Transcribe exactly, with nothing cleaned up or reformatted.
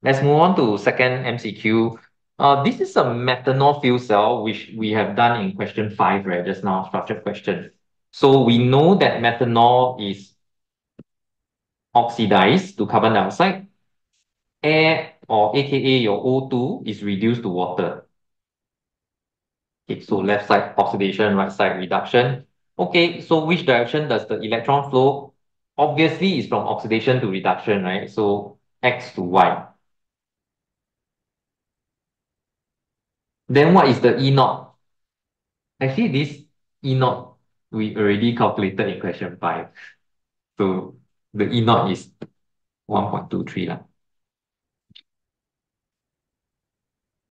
Let's move on to second M C Q. Uh, this is a methanol fuel cell, which we have done in question five, right? Just now, structured question. So we know that methanol is oxidized to carbon dioxide. Air, or A K A your O two, is reduced to water. Okay, so left side oxidation, right side reduction. Okay, so which direction does the electron flow? Obviously, it's from oxidation to reduction, right? So X to Y. Then what is the E naught? Actually, this E naught we already calculated in question five. So the E naught is one point two three lah.